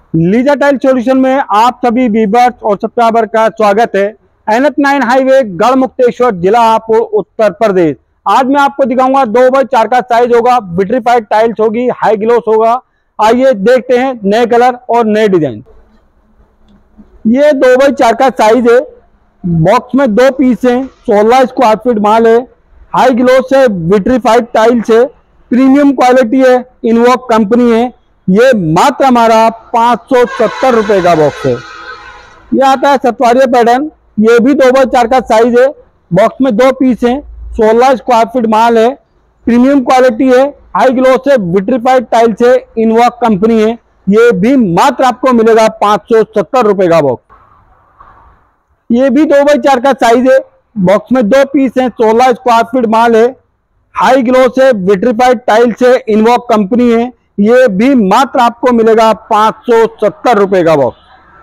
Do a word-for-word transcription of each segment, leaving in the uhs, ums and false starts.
Lisa tile solution में आप सभी व्यूअर्स और सब्सक्राइबर का स्वागत है। एन एच नाइन हाईवे गढ़ मुक्तेश्वर जिला हापुड़ उत्तर प्रदेश। आज मैं आपको दिखाऊंगा दो बाई चार का साइज होगा, विट्रीफाइड टाइल्स होगी, हाई ग्लोस होगा। आइए देखते हैं नए कलर और नए डिजाइन। ये दो बाई चार का साइज है, बॉक्स में दो पीस है, सोलह स्क्वायर फीट माल है, हाई ग्लोस है, विट्रीफाइड टाइल्स है, प्रीमियम क्वालिटी है, इनवॉक कंपनी है। ये मात्र हमारा पाँच सौ सत्तर रुपए का बॉक्स है। ये आता है सतवारिया पैटर्न, ये भी दो बाई चार का साइज है, बॉक्स में दो पीस है, सोलह स्क्वायर फीट माल है, प्रीमियम क्वालिटी है, हाई ग्लोस है, विट्रीफाइड टाइल्स है, इनवॉक कंपनी है। ये भी मात्र आपको मिलेगा पाँच सौ सत्तर रुपए का बॉक्स। ये भी दो बाई चार का साइज है, बॉक्स में दो पीस है, सोलह स्क्वायर फीट माल है, हाई ग्लोस है, विट्रीफाइड टाइल्स है, इनवॉक कंपनी है। ये भी मात्र आपको मिलेगा पाँच सौ सत्तर रुपए का बॉक्स।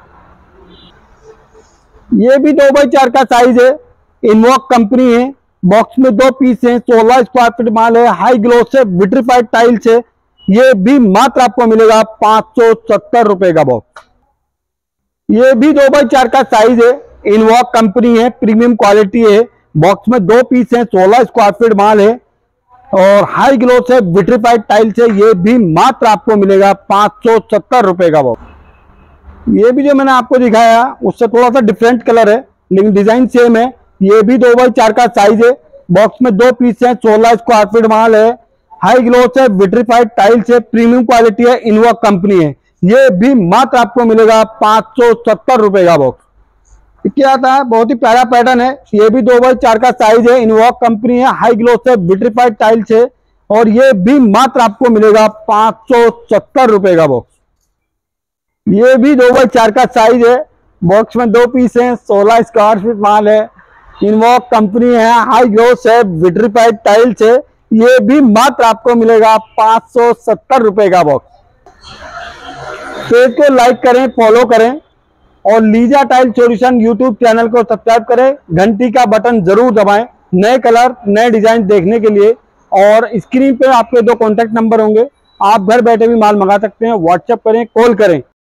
ये भी दो बाई चार का साइज है, इनवॉक कंपनी है, बॉक्स में दो पीस है, सोलह स्क्वायर फीट माल है, हाई ग्लोस है, विट्रीफाइड टाइल्स है। ये भी मात्र आपको मिलेगा पाँच सौ सत्तर रुपए का बॉक्स। ये भी दो बाई चार का साइज है, इनवॉक कंपनी है, प्रीमियम क्वालिटी है, बॉक्स में दो पीस है, सोलह स्क्वायर फीट माल है और हाई ग्लोस है, विट्रीफाइड टाइल्स है। ये भी मात्र आपको मिलेगा पाँच सौ सत्तर रुपए का बॉक्स। ये भी जो मैंने आपको दिखाया उससे थोड़ा सा डिफरेंट कलर है, लेकिन डिजाइन सेम है। ये भी दो बाई चार का साइज है, बॉक्स में दो पीस है, सोलह स्क्वायर फीट माल है, हाई ग्लोस है, विट्रीफाइड टाइल्स है, प्रीमियम क्वालिटी है, इनवॉक कंपनी है। ये भी मात्र आपको मिलेगा पाँच सौ सत्तर रुपए का बॉक्स। क्या आता है, बहुत ही प्यारा पैटर्न है। ये भी दो बाई चार का साइज है, इनवॉक कंपनी है, हाई ग्लोस है, विट्रीफाइड टाइल्स है और ये भी मात्र आपको मिलेगा पाँच सौ सत्तर रुपए का बॉक्स। ये भी दो बाई चार का साइज है, बॉक्स में दो पीस है, सोलह स्क्वायर फीट माल है, इनवॉक कंपनी है, हाई ग्लोस है, विट्रीफाइड टाइल्स है। ये भी मात्र आपको मिलेगा पाँच सौ सत्तर रुपए का बॉक्स। पेज को लाइक करें, फॉलो करें और Liza tile solution YouTube channel को सब्सक्राइब करें। घंटी का बटन जरूर दबाएं नए कलर नए डिजाइन देखने के लिए। और स्क्रीन पे आपके दो कॉन्टैक्ट नंबर होंगे, आप घर बैठे भी माल मंगा सकते हैं। व्हाट्सएप करें, कॉल करें।